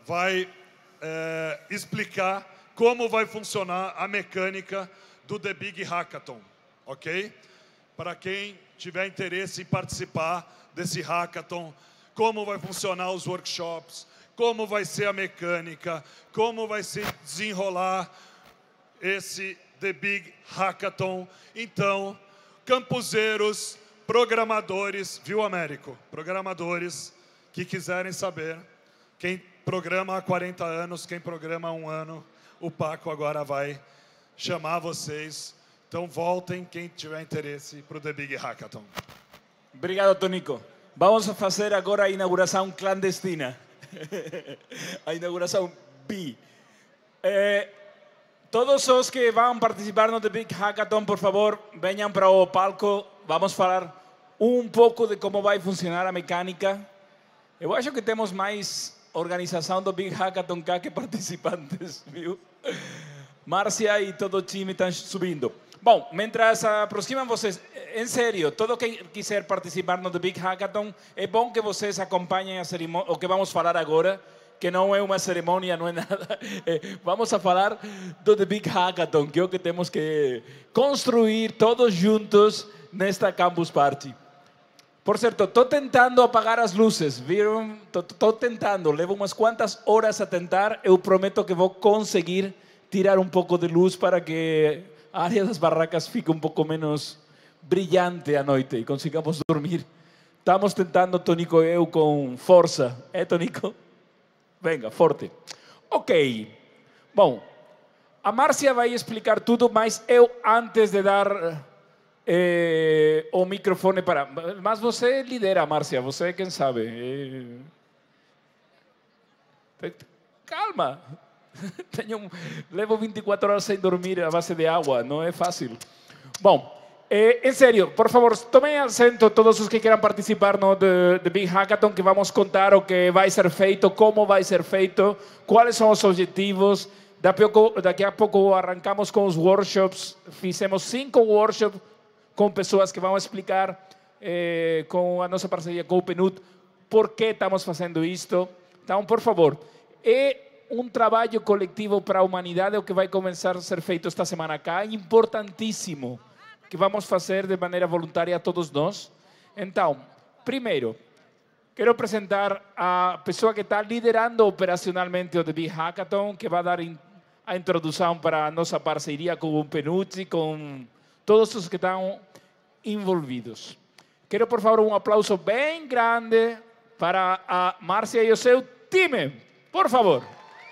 vai explicar como vai funcionar a mecânica do The Big Hackathon, ok? Para quem tiver interesse em participar desse hackathon, como vai funcionar os workshops, como vai ser a mecânica, como vai se desenrolar esse The Big Hackathon. Então, campuseiros, programadores, viu, Américo? Programadores que quiserem saber, quem programa há 40 anos, quem programa há 1 ano, o Paco agora vai chamar vocês. Então, voltem, quem tiver interesse, para o The Big Hackathon. Obrigado, Tonico. Vamos a fazer agora a inauguração clandestina. A inauguração B. Todos os que vão participar no The Big Hackathon, por favor, venham para o palco. Vamos falar um pouco de como vai funcionar a mecânica. Eu acho que temos mais organização do Big Hackathon cá que participantes, viu? Márcia e todo o time estão subindo. Bom, mientras aproximam vocês, em sério, todo quem quiser participar no The Big Hackathon, é bom que vocês acompanhem a cerimônia, o que vamos falar agora, que não é uma cerimônia, não é nada. Vamos a falar do The Big Hackathon, que é o que temos que construir todos juntos nesta Campus Party. Por certo, estou tentando apagar as luzes, viram? Estou tentando, levo umas quantas horas a tentar, eu prometo que vou conseguir tirar um pouco de luz para que a área das barracas fique um pouco menos brilhante à noite e consigamos dormir. Estamos tentando, Tonico e eu, com força. Tonico? Venga, forte. Ok. Bom, a Márcia vai explicar tudo, mas eu, antes de dar o microfone para... Mas você lidera, Márcia, você é quem sabe. Calma. Levo 24 horas sem dormir a base de água, não é fácil. Bom, em sério, por favor, tomem assento todos os que queiram participar no The Big Hackathon, que vamos contar o que vai ser feito, como vai ser feito, quais são os objetivos. Daqui a pouco arrancamos com os workshops. Fizemos 5 workshops com pessoas que vão explicar com a nossa parceria com o PNUD por que estamos fazendo isto. Então, por favor, um trabalho coletivo para a humanidade, o que vai começar a ser feito esta semana cá, importantíssimo, que vamos fazer de maneira voluntária todos nós. Então, primeiro, quero apresentar a pessoa que está liderando operacionalmente o The Big Hackathon, que vai dar a introdução para a nossa parceria com o PNUD e com todos os que estão envolvidos. Quero, por favor, um aplauso bem grande para a Márcia e o seu time, por favor.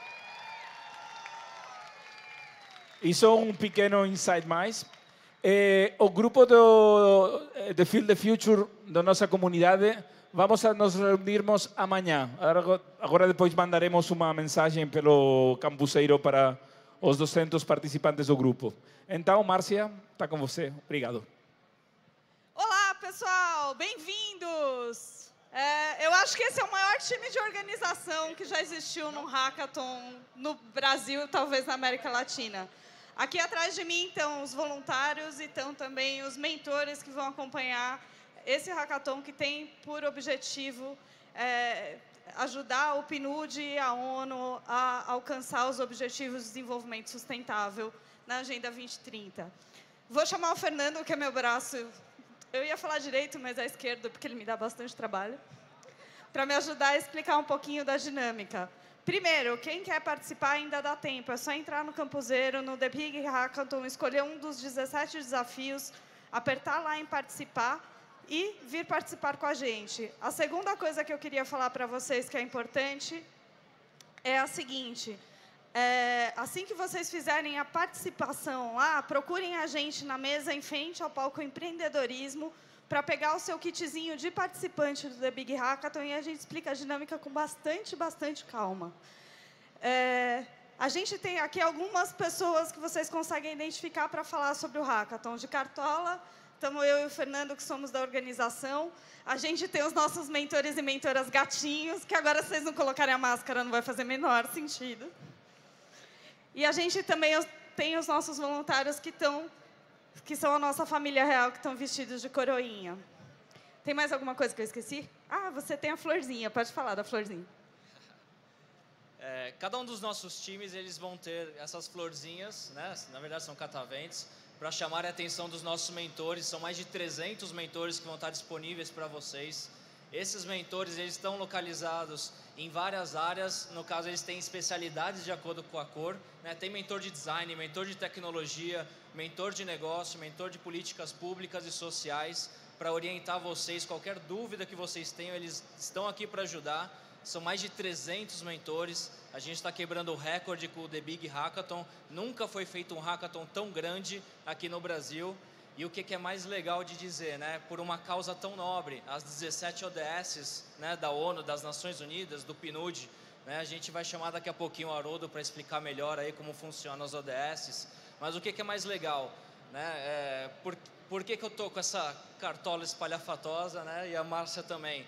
E só um pequeno insight mais. O grupo do The Field the Future da nossa comunidade, vamos a nos reunirmos amanhã. Agora depois mandaremos uma mensagem pelo campuseiro para os 200 participantes do grupo. Então, Márcia, está com você. Obrigado. Olá, pessoal. Bem-vindos. Eu acho que esse é o maior time de organização que já existiu num hackathon no Brasil, talvez na América Latina. Aqui atrás de mim estão os voluntários e estão também os mentores que vão acompanhar esse hackathon, que tem por objetivo ajudar o PNUD e a ONU a alcançar os Objetivos de Desenvolvimento Sustentável na Agenda 2030. Vou chamar o Fernando, que é meu braço. Eu ia falar direito, mas é esquerdo, porque ele me dá bastante trabalho, para me ajudar a explicar um pouquinho da dinâmica. Primeiro, quem quer participar ainda dá tempo. É só entrar no Campuseiro, no The Big Hackathon, escolher um dos 17 desafios, apertar lá em participar e vir participar com a gente. A segunda coisa que eu queria falar para vocês que é importante é a seguinte: assim que vocês fizerem a participação lá, procurem a gente na mesa em frente ao palco Empreendedorismo para pegar o seu kitzinho de participante do The Big Hackathon e a gente explica a dinâmica com bastante calma. A gente tem aqui algumas pessoas que vocês conseguem identificar para falar sobre o Hackathon. De Cartola, estamos eu e o Fernando, que somos da organização. A gente tem os nossos mentores e mentoras gatinhos, que agora, se vocês não colocarem a máscara, não vai fazer menor sentido. E a gente também tem os nossos voluntários que são a nossa família real, que estão vestidos de coroinha. Tem mais alguma coisa que eu esqueci? Ah, você tem a florzinha. Pode falar da florzinha. Cada um dos nossos times, eles vão ter essas florzinhas, né? Na verdade são cataventos, para chamar a atenção dos nossos mentores. São mais de 300 mentores que vão estar disponíveis para vocês. Esses mentores, eles estão localizados em várias áreas. No caso, eles têm especialidades de acordo com a cor, né? Tem mentor de design, mentor de tecnologia, mentor de negócio, mentor de políticas públicas e sociais, para orientar vocês. Qualquer dúvida que vocês tenham, eles estão aqui para ajudar. São mais de 300 mentores. A gente está quebrando o recorde com o The Big Hackathon. Nunca foi feito um hackathon tão grande aqui no Brasil. E o que é mais legal de dizer, né? Por uma causa tão nobre, as 17 ODSs, né, da ONU, das Nações Unidas, do PNUD, né? A gente vai chamar daqui a pouquinho o Haroldo para explicar melhor aí como funcionam as ODSs. Mas o que é mais legal, né? Por que eu estou com essa cartola espalhafatosa, né? E a Márcia também.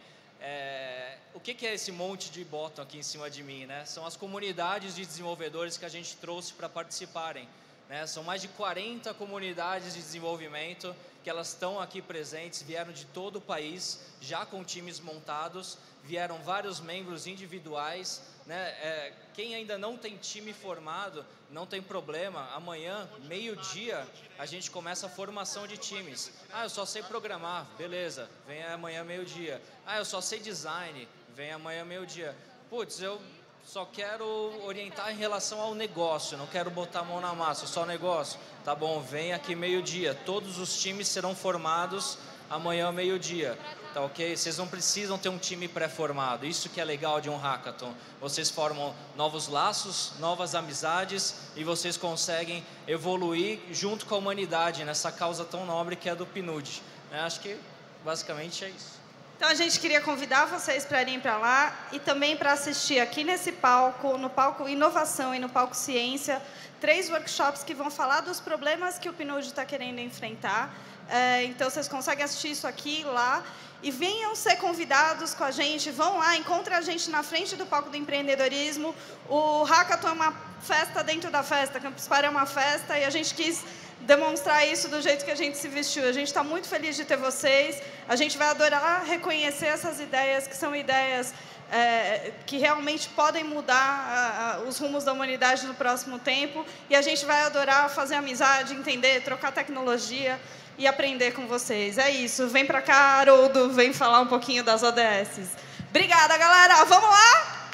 O que é esse monte de botão aqui em cima de mim, né? São as comunidades de desenvolvedores que a gente trouxe para participarem, né? São mais de 40 comunidades de desenvolvimento que elas estão aqui presentes, vieram de todo o país, já com times montados, vieram vários membros individuais, né? Quem ainda não tem time formado, não tem problema, amanhã, meio-dia, a gente começa a formação de times. Eu só sei programar, beleza, vem amanhã meio-dia. Eu só sei design, vem amanhã meio-dia. Putz, eu só quero orientar em relação ao negócio, não quero botar a mão na massa, só negócio. Tá bom, vem aqui meio-dia. Todos os times serão formados amanhã meio-dia, tá ok? Vocês não precisam ter um time pré-formado, isso que é legal de um hackathon. Vocês formam novos laços, novas amizades e vocês conseguem evoluir junto com a humanidade nessa causa tão nobre que é a do PNUD. Acho que basicamente é isso. Então a gente queria convidar vocês para irem para lá e também para assistir aqui nesse palco, no palco Inovação e no palco Ciência, 3 workshops que vão falar dos problemas que o PNUD está querendo enfrentar. Então vocês conseguem assistir isso aqui, lá, e venham ser convidados com a gente, vão lá, encontrem a gente na frente do palco do empreendedorismo. O Hackathon é uma festa dentro da festa, Campus Party é uma festa e a gente quis demonstrar isso do jeito que a gente se vestiu. A gente está muito feliz de ter vocês, a gente vai adorar reconhecer essas ideias, que são ideias que realmente podem mudar os rumos da humanidade no próximo tempo, e a gente vai adorar fazer amizade, entender, trocar tecnologia e aprender com vocês. É isso, vem para cá, Haroldo, vem falar um pouquinho das ODSs. Obrigada, galera, vamos lá?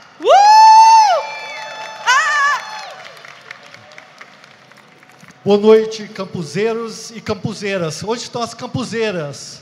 Boa noite, campuseiros e campuseiras. Onde estão as campuseiras?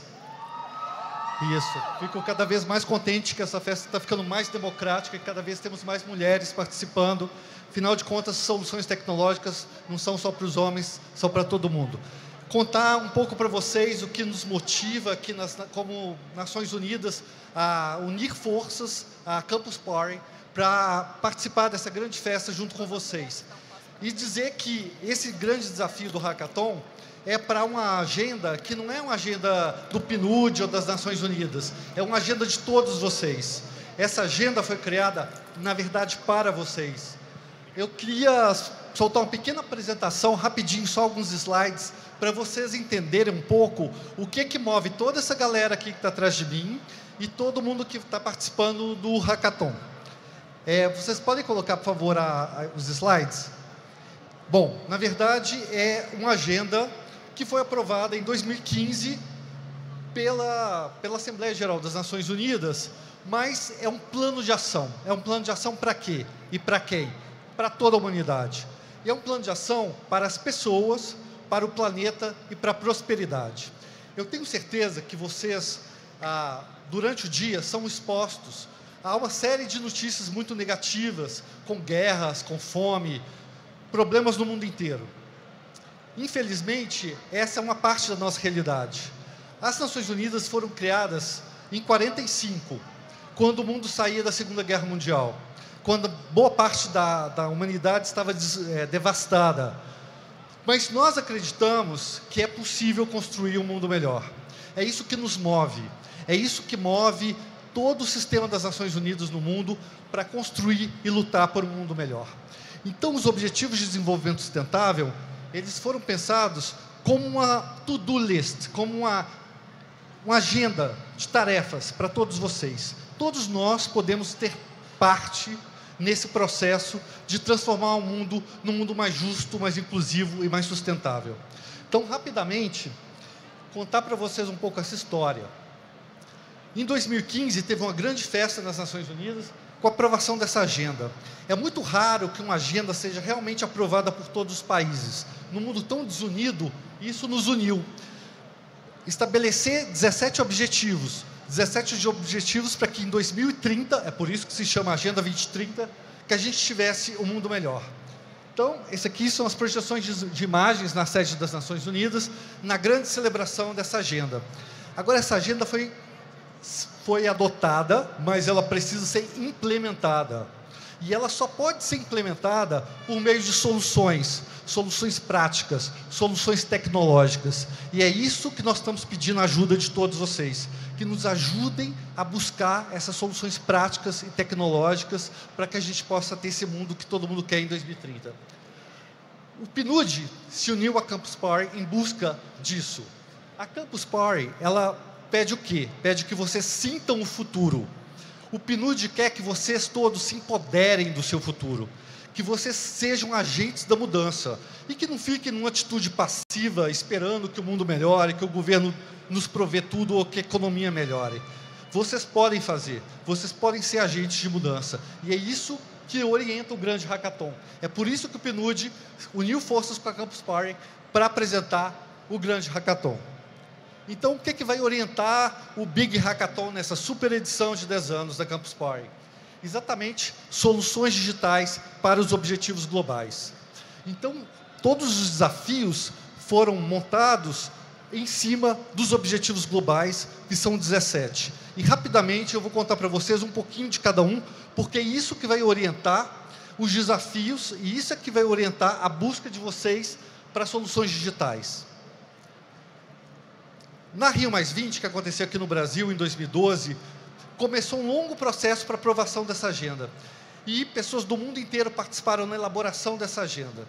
Isso. Fico cada vez mais contente que essa festa está ficando mais democrática e cada vez temos mais mulheres participando. Afinal de contas, soluções tecnológicas não são só para os homens, são para todo mundo. Contar um pouco para vocês o que nos motiva aqui como Nações Unidas a unir forças a Campus Party para participar dessa grande festa junto com vocês. E dizer que esse grande desafio do Hackathon é para uma agenda que não é uma agenda do PNUD ou das Nações Unidas, é uma agenda de todos vocês. Essa agenda foi criada, na verdade, para vocês. Eu queria soltar uma pequena apresentação, rapidinho, só alguns slides, para vocês entenderem um pouco o que move toda essa galera aqui que está atrás de mim e todo mundo que está participando do Hackathon. Vocês podem colocar, por favor, os slides? Bom, na verdade, é uma agenda que foi aprovada em 2015 pela Assembleia Geral das Nações Unidas, mas é um plano de ação. É um plano de ação para quê? E para quem? Para toda a humanidade. E é um plano de ação para as pessoas, para o planeta e para a prosperidade. Eu tenho certeza que vocês, durante o dia, são expostos a uma série de notícias muito negativas, com guerras, com fome, problemas no mundo inteiro. Infelizmente, essa é uma parte da nossa realidade. As Nações Unidas foram criadas em 1945, quando o mundo saía da Segunda Guerra Mundial, quando boa parte da humanidade estava devastada. Mas nós acreditamos que é possível construir um mundo melhor. É isso que nos move. É isso que move todo o sistema das Nações Unidas no mundo para construir e lutar por um mundo melhor. Então, os Objetivos de Desenvolvimento Sustentável, eles foram pensados como uma to-do list, como uma agenda de tarefas para todos vocês. Todos nós podemos ter parte nesse processo de transformar o mundo num mundo mais justo, mais inclusivo e mais sustentável. Então, rapidamente, contar para vocês um pouco essa história. Em 2015, teve uma grande festa nas Nações Unidas com a aprovação dessa agenda. É muito raro que uma agenda seja realmente aprovada por todos os países. Num mundo tão desunido, isso nos uniu. Estabelecer 17 objetivos. 17 objetivos para que em 2030, é por isso que se chama Agenda 2030, que a gente tivesse um mundo melhor. Então, esse aqui são as projeções de imagens na sede das Nações Unidas, na grande celebração dessa agenda. Agora, essa agenda foi adotada, mas ela precisa ser implementada. E ela só pode ser implementada por meio de soluções práticas, soluções tecnológicas. E é isso que nós estamos pedindo a ajuda de todos vocês, que nos ajudem a buscar essas soluções práticas e tecnológicas para que a gente possa ter esse mundo que todo mundo quer em 2030. O PNUD se uniu à Campus Party em busca disso. A Campus Party, ela pede o quê? Pede que vocês sintam o futuro. O PNUD quer que vocês todos se empoderem do seu futuro, que vocês sejam agentes da mudança e que não fiquem numa atitude passiva, esperando que o mundo melhore, que o governo nos provê tudo ou que a economia melhore. Vocês podem fazer, vocês podem ser agentes de mudança. E é isso que orienta o grande hackathon. É por isso que o PNUD uniu forças com a Campus Party para apresentar o grande hackathon. Então, o que vai orientar o Big Hackathon nessa super edição de 10 anos da Campus Party? Exatamente, soluções digitais para os objetivos globais. Então, todos os desafios foram montados em cima dos objetivos globais, que são 17. E, rapidamente, eu vou contar para vocês um pouquinho de cada um, porque é isso que vai orientar os desafios e isso é que vai orientar a busca de vocês para soluções digitais. Na Rio+20, que aconteceu aqui no Brasil em 2012, começou um longo processo para aprovação dessa agenda. E pessoas do mundo inteiro participaram na elaboração dessa agenda.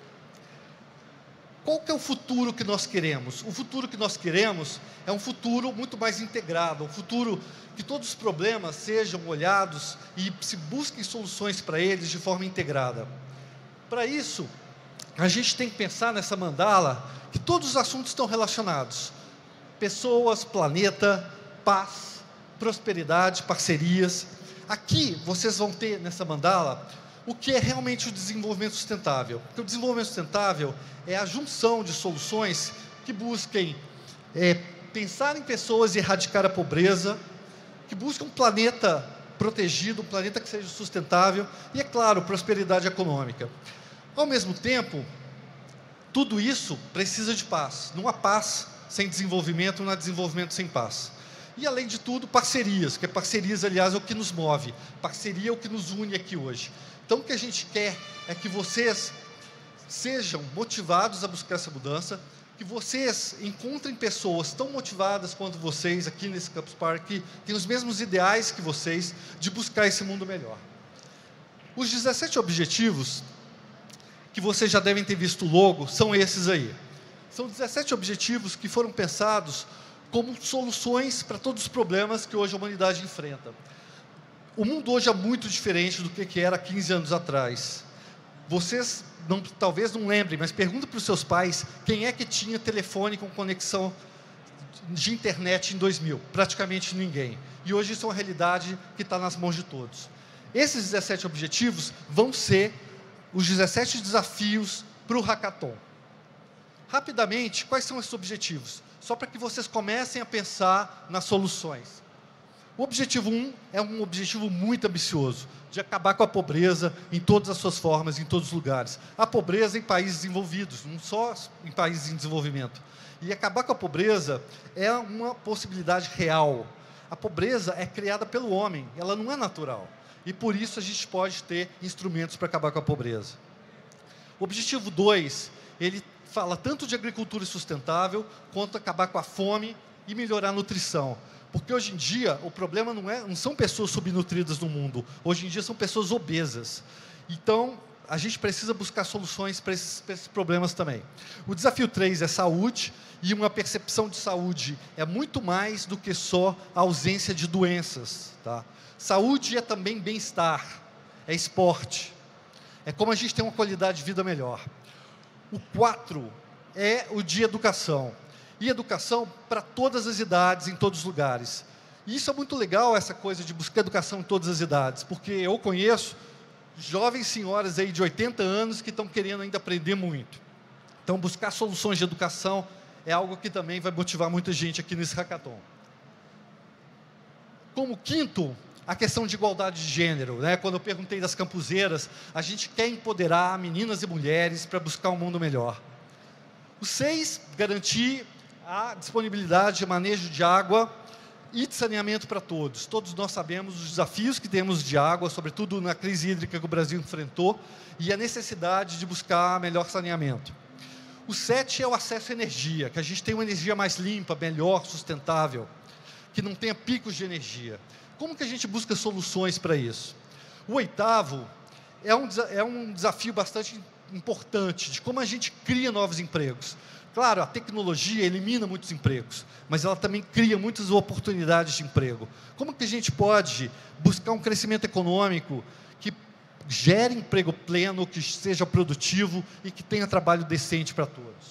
Qual que é o futuro que nós queremos? O futuro que nós queremos é um futuro muito mais integrado, um futuro que todos os problemas sejam olhados e se busquem soluções para eles de forma integrada. Para isso, a gente tem que pensar nessa mandala que todos os assuntos estão relacionados. Pessoas, planeta, paz, prosperidade, parcerias. Aqui, vocês vão ter, nessa mandala, o que é realmente o desenvolvimento sustentável. Porque o desenvolvimento sustentável é a junção de soluções que busquem pensar em pessoas e erradicar a pobreza, que buscam um planeta protegido, um planeta que seja sustentável e, é claro, prosperidade econômica. Ao mesmo tempo, tudo isso precisa de paz. Não há paz sem desenvolvimento, não há desenvolvimento sem paz. E, além de tudo, parcerias, que parcerias, aliás, é o que nos move. Parceria é o que nos une aqui hoje. Então, o que a gente quer é que vocês sejam motivados a buscar essa mudança, que vocês encontrem pessoas tão motivadas quanto vocês aqui nesse Campus Party, que têm os mesmos ideais que vocês de buscar esse mundo melhor. Os 17 objetivos, que vocês já devem ter visto o logo, são esses aí. São 17 objetivos que foram pensados como soluções para todos os problemas que hoje a humanidade enfrenta. O mundo hoje é muito diferente do que era 15 anos atrás. Vocês talvez não lembrem, mas pergunta para os seus pais quem é que tinha telefone com conexão de internet em 2000. Praticamente ninguém. E hoje isso é uma realidade que está nas mãos de todos. Esses 17 objetivos vão ser os 17 desafios para o hackathon. Rapidamente, quais são esses objetivos? Só para que vocês comecem a pensar nas soluções. O objetivo 1 é um objetivo muito ambicioso, de acabar com a pobreza em todas as suas formas, em todos os lugares. A pobreza em países desenvolvidos, não só em países em desenvolvimento. E acabar com a pobreza é uma possibilidade real. A pobreza é criada pelo homem, ela não é natural. E por isso a gente pode ter instrumentos para acabar com a pobreza. O objetivo 2, ele fala tanto de agricultura sustentável, quanto acabar com a fome e melhorar a nutrição. Porque hoje em dia, o problema não são pessoas subnutridas no mundo. Hoje em dia, são pessoas obesas. Então, a gente precisa buscar soluções para esses problemas também. O desafio 3 é saúde, e uma percepção de saúde é muito mais do que só a ausência de doenças. Tá? Saúde é também bem-estar. é esporte. É como a gente tem uma qualidade de vida melhor. O 4 é o de educação. E educação para todas as idades, em todos os lugares. E isso é muito legal, essa coisa de buscar educação em todas as idades, porque eu conheço jovens senhoras aí de 80 anos que estão querendo ainda aprender muito. Então, buscar soluções de educação é algo que também vai motivar muita gente aqui nesse hackathon. Como quinto, a questão de igualdade de gênero, né? Quando eu perguntei das campuseiras, a gente quer empoderar meninas e mulheres para buscar um mundo melhor. O 6, garantir a disponibilidade de manejo de água e de saneamento para todos. Todos nós sabemos os desafios que temos de água, sobretudo na crise hídrica que o Brasil enfrentou, e a necessidade de buscar melhor saneamento. O 7 é o acesso à energia, que a gente tenha uma energia mais limpa, melhor, sustentável, que não tenha picos de energia. Como que a gente busca soluções para isso? O 8º é um desafio bastante importante, de como a gente cria novos empregos. Claro, a tecnologia elimina muitos empregos, mas ela também cria muitas oportunidades de emprego. Como que a gente pode buscar um crescimento econômico que gere emprego pleno, que seja produtivo e que tenha trabalho decente para todos?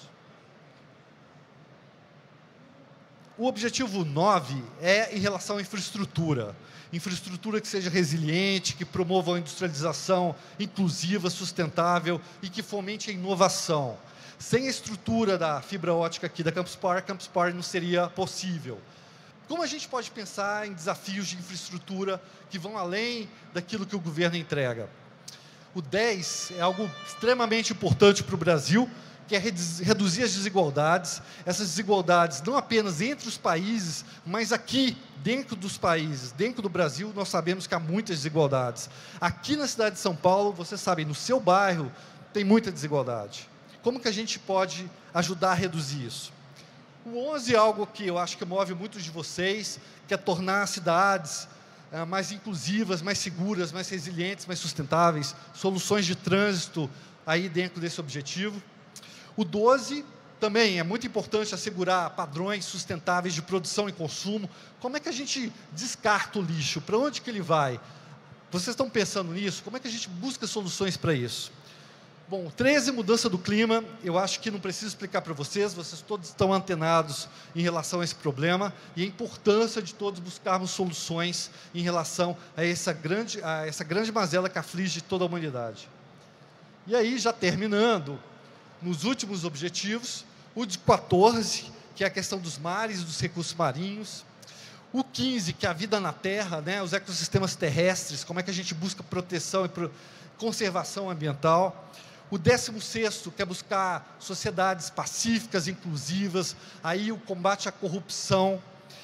O objetivo 9 é em relação à infraestrutura. Infraestrutura que seja resiliente, que promova a industrialização inclusiva, sustentável e que fomente a inovação. Sem a estrutura da fibra ótica aqui da Campus Party não seria possível. Como a gente pode pensar em desafios de infraestrutura que vão além daquilo que o governo entrega? O 10 é algo extremamente importante para o Brasil, que é reduzir as desigualdades. Essas desigualdades não apenas entre os países, mas aqui, dentro dos países, dentro do Brasil, nós sabemos que há muitas desigualdades. Aqui na cidade de São Paulo, vocês sabem, no seu bairro, tem muita desigualdade. Como que a gente pode ajudar a reduzir isso? O 11 é algo que eu acho que move muitos de vocês, que é tornar as cidades mais inclusivas, mais seguras, mais resilientes, mais sustentáveis, soluções de trânsito aí dentro desse objetivo. O 12 também é muito importante assegurar padrões sustentáveis de produção e consumo. Como é que a gente descarta o lixo? Para onde que ele vai? Vocês estão pensando nisso? Como é que a gente busca soluções para isso? Bom, 13, mudança do clima. Eu acho que não preciso explicar para vocês todos estão antenados em relação a esse problema e a importância de todos buscarmos soluções em relação a essa grande mazela que aflige toda a humanidade. E aí, já terminando, nos últimos objetivos, o de 14, que é a questão dos mares e dos recursos marinhos. O 15, que é a vida na terra, né, os ecossistemas terrestres, como é que a gente busca proteção e conservação ambiental. O 16º, que é buscar sociedades pacíficas, inclusivas, aí o combate à corrupção.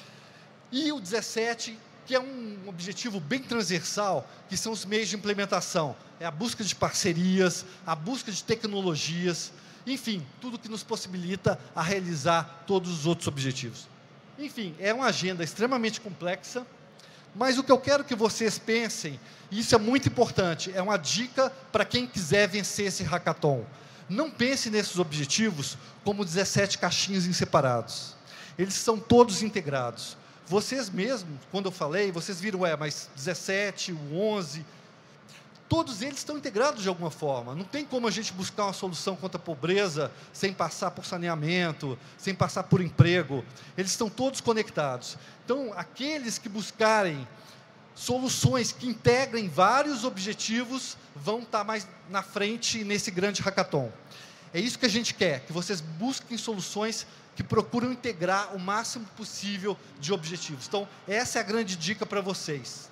E o 17, que é um objetivo bem transversal, que são os meios de implementação. É a busca de parcerias, a busca de tecnologias, enfim, tudo que nos possibilita a realizar todos os outros objetivos. Enfim, é uma agenda extremamente complexa, mas o que eu quero que vocês pensem, e isso é muito importante, é uma dica para quem quiser vencer esse hackathon. Não pense nesses objetivos como 17 caixinhas em separados. Eles são todos integrados. Vocês mesmos, quando eu falei, vocês viram, mas 17, o 11, todos eles estão integrados de alguma forma. Não tem como a gente buscar uma solução contra a pobreza sem passar por saneamento, sem passar por emprego. Eles estão todos conectados. Então, aqueles que buscarem soluções que integrem vários objetivos vão estar mais na frente nesse grande hackathon. É isso que a gente quer, que vocês busquem soluções que procuram integrar o máximo possível de objetivos. Então, essa é a grande dica para vocês.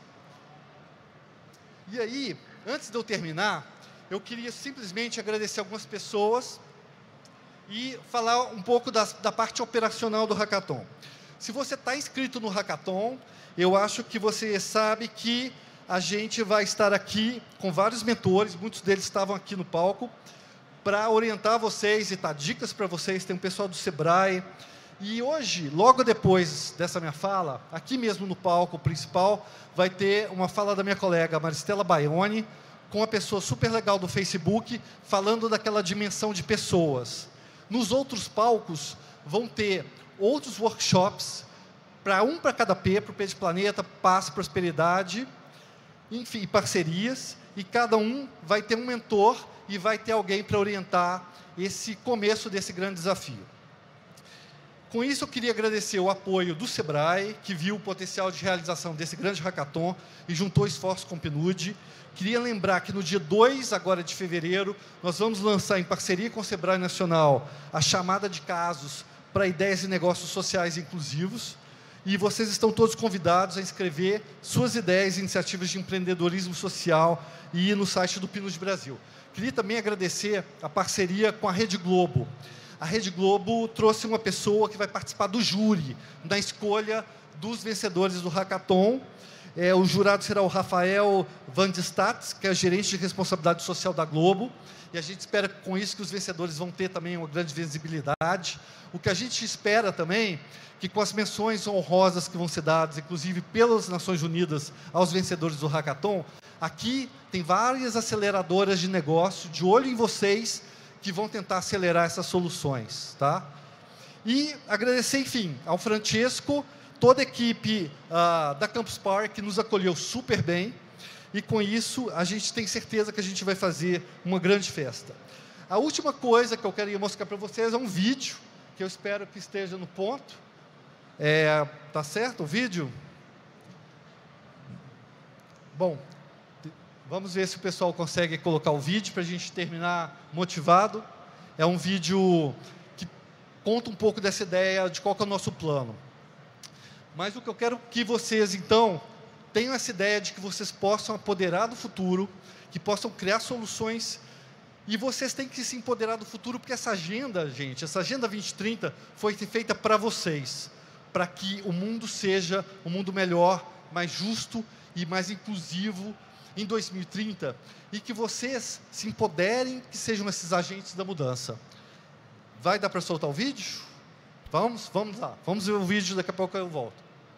E aí, antes de eu terminar, eu queria simplesmente agradecer algumas pessoas e falar um pouco da parte operacional do hackathon. Se você está inscrito no hackathon, eu acho que você sabe que a gente vai estar aqui com vários mentores, muitos deles estavam aqui no palco, para orientar vocês e dar dicas para vocês. Tem um pessoal do Sebrae. E hoje, logo depois dessa minha fala, aqui mesmo no palco principal, vai ter uma fala da minha colega Maristela Baione, com uma pessoa super legal do Facebook, falando daquela dimensão de pessoas. Nos outros palcos, vão ter outros workshops, para cada P, para o P de Planeta, Paz, Prosperidade, enfim, parcerias. e cada um vai ter um mentor e vai ter alguém para orientar esse começo desse grande desafio. Com isso, eu queria agradecer o apoio do Sebrae, que viu o potencial de realização desse grande hackathon e juntou esforços com o PNUD. Queria lembrar que no dia 2 agora de fevereiro, nós vamos lançar, em parceria com o Sebrae Nacional, a chamada de casos para ideias e negócios sociais inclusivos. E vocês estão todos convidados a inscrever suas ideias e iniciativas de empreendedorismo social e ir no site do PNUD Brasil. Queria também agradecer a parceria com a Rede Globo. A Rede Globo trouxe uma pessoa que vai participar do júri, na escolha dos vencedores do hackathon. O jurado será o Rafael Van de Stats, que é o gerente de responsabilidade social da Globo. E a gente espera com isso que os vencedores vão ter também uma grande visibilidade. O que a gente espera também, que com as menções honrosas que vão ser dadas, inclusive pelas Nações Unidas, aos vencedores do hackathon, aqui tem várias aceleradoras de negócio, de olho em vocês, que vão tentar acelerar essas soluções. Tá? E agradecer, enfim, ao Francesco, toda a equipe da Campus Party, que nos acolheu super bem, e com isso a gente tem certeza que a gente vai fazer uma grande festa. A última coisa que eu queria mostrar para vocês é um vídeo, que eu espero que esteja no ponto. Tá certo o vídeo? Bom, vamos ver se o pessoal consegue colocar o vídeo para a gente terminar motivado. É um vídeo que conta um pouco dessa ideia de qual que é o nosso plano. Mas o que eu quero que vocês, então, tenham essa ideia de que vocês possam apoderar do futuro, que possam criar soluções, e vocês têm que se empoderar do futuro, porque essa agenda, gente, essa Agenda 2030 foi feita para vocês, para que o mundo seja um mundo melhor, mais justo e mais inclusivo em 2030, e que vocês se empoderem, que sejam esses agentes da mudança. Vai dar para soltar o vídeo? Vamos lá. Vamos ver o vídeo, daqui a pouco eu volto.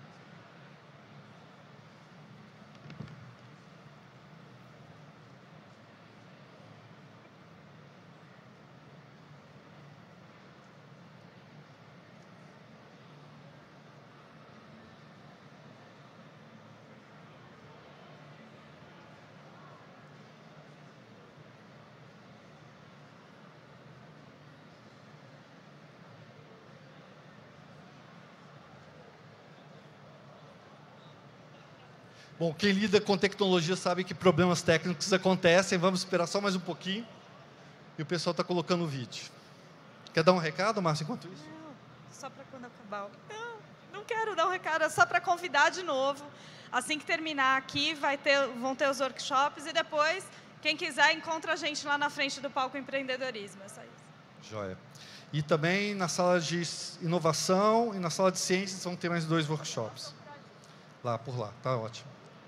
Bom, quem lida com tecnologia sabe que problemas técnicos acontecem. Vamos esperar só mais um pouquinho. E o pessoal está colocando o vídeo. Quer dar um recado, Márcia, enquanto isso? Não, só para quando acabar. Não quero dar um recado, é só para convidar de novo. Assim que terminar aqui, vão ter os workshops e depois, quem quiser, encontra a gente lá na frente do palco empreendedorismo. É só isso. Joia. E também na sala de inovação e na sala de ciências vão ter mais 2 workshops. Lá, por lá, tá ótimo.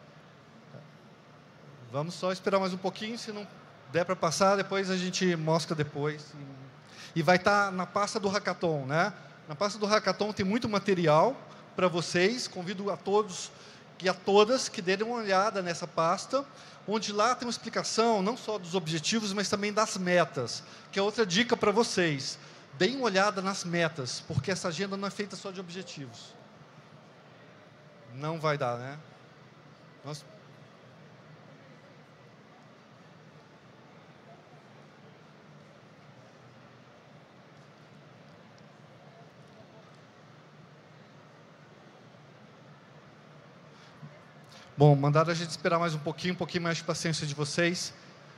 Vamos só esperar mais um pouquinho, se não der para passar, depois a gente mostra depois. E vai estar na pasta do hackathon, né? Na pasta do hackathon tem muito material para vocês. Convido a todos e a todas que deem uma olhada nessa pasta, onde lá tem uma explicação não só dos objetivos, mas também das metas, que é outra dica para vocês. Deem uma olhada nas metas, porque essa agenda não é feita só de objetivos. Não vai dar, né? Bom, mandaram a gente esperar mais um pouquinho mais de paciência de vocês.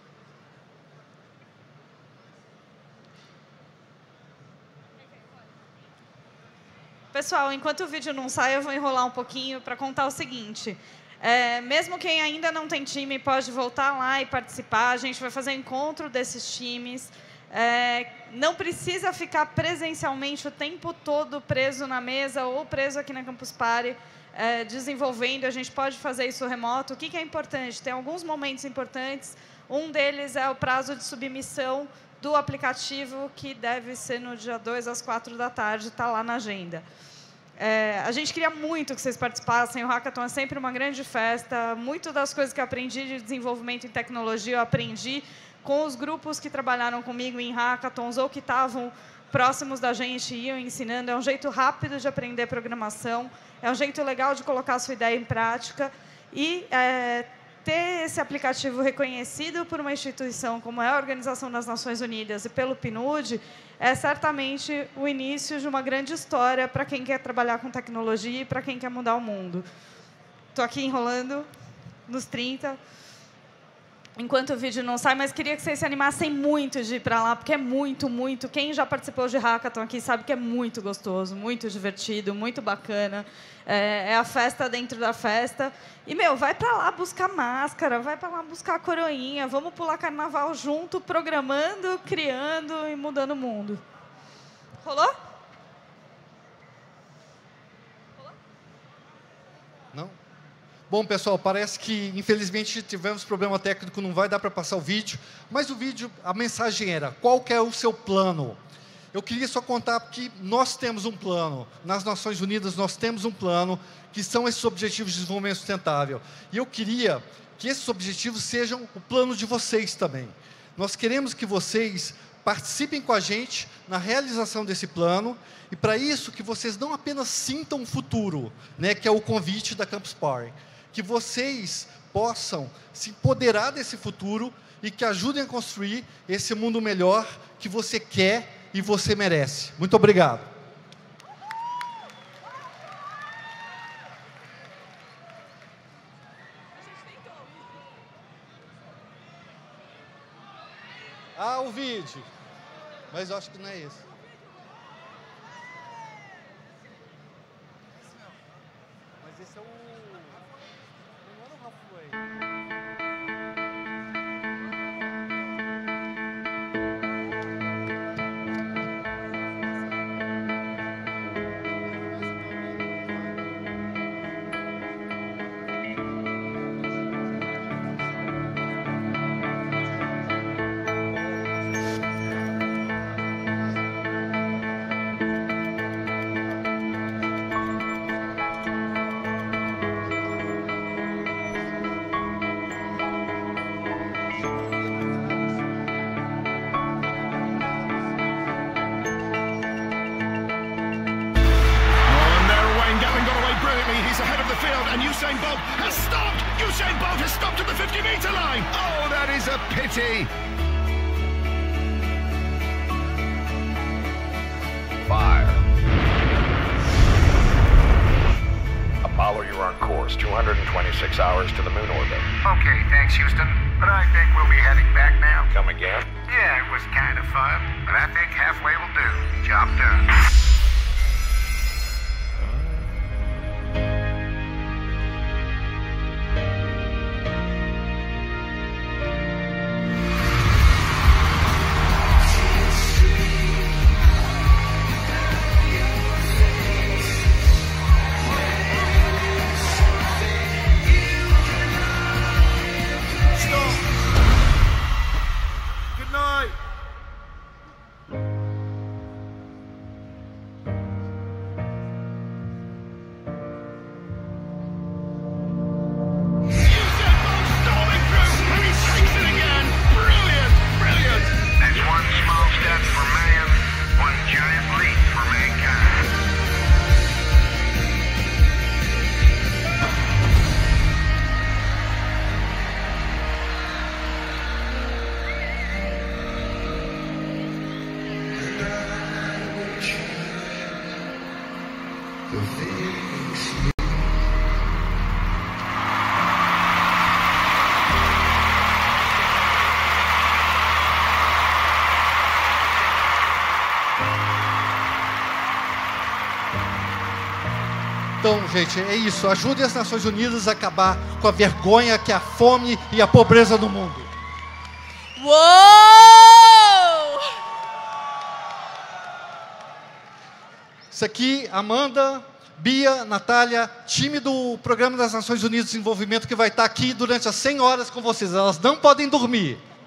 Pessoal, enquanto o vídeo não sai, eu vou enrolar um pouquinho para contar o seguinte. Mesmo quem ainda não tem time pode voltar lá e participar. A gente vai fazer encontro desses times. Não precisa ficar presencialmente o tempo todo preso na mesa ou preso aqui na Campus Party, desenvolvendo. A gente pode fazer isso remoto. O que é importante? Tem alguns momentos importantes. Um deles é o prazo de submissão do aplicativo, que deve ser no dia 2 às 4 da tarde, está lá na agenda. A gente queria muito que vocês participassem. O Hackathon é sempre uma grande festa. Muito das coisas que eu aprendi de desenvolvimento em tecnologia, eu aprendi com os grupos que trabalharam comigo em hackathons ou que estavam próximos da gente e iam ensinando. É um jeito rápido de aprender programação. É um jeito legal de colocar a sua ideia em prática. E ter esse aplicativo reconhecido por uma instituição como é a Organização das Nações Unidas e pelo PNUD é certamente o início de uma grande história para quem quer trabalhar com tecnologia e para quem quer mudar o mundo. Estou aqui enrolando nos 30, enquanto o vídeo não sai, mas queria que vocês se animassem muito de ir para lá, porque é muito, muito... Quem já participou de Hackathon aqui sabe que é muito gostoso, muito divertido, muito bacana. É a festa dentro da festa. E, vai para lá buscar máscara, vai para lá buscar a coroinha, vamos pular carnaval junto, programando, criando e mudando o mundo. Rolou? Não? Bom, pessoal, parece que, infelizmente, tivemos problema técnico, não vai dar para passar o vídeo, mas o vídeo, a mensagem era, qual que é o seu plano? Eu queria só contar que nós temos um plano, nas Nações Unidas nós temos um plano, que são esses Objetivos de Desenvolvimento Sustentável. E eu queria que esses objetivos sejam o plano de vocês também. Nós queremos que vocês participem com a gente na realização desse plano, e para isso que vocês não apenas sintam o futuro, né, que é o convite da Campus Party, que vocês possam se empoderar desse futuro e que ajudem a construir esse mundo melhor que você quer e você merece. Muito obrigado. Ah, o vídeo. Mas eu acho que não é esse. Mas esse é o... Não era o Halfway. Usain Bolt has stopped! Usain Bolt has stopped at the 50-meter line! Oh, that is a pity! 5. Apollo, you're on course. 226 hours to the moon orbit. Okay, thanks, Houston. But I think we'll be heading back now. Come again? Yeah, it was kind of fun, but I think halfway will do. Job done. Então, gente, é isso. Ajude as Nações Unidas a acabar com a vergonha que é a fome e a pobreza no mundo. Uou! Isso aqui, Amanda, Bia, Natália, time do Programa das Nações Unidas de Desenvolvimento que vai estar aqui durante as 100 horas com vocês. Elas não podem dormir.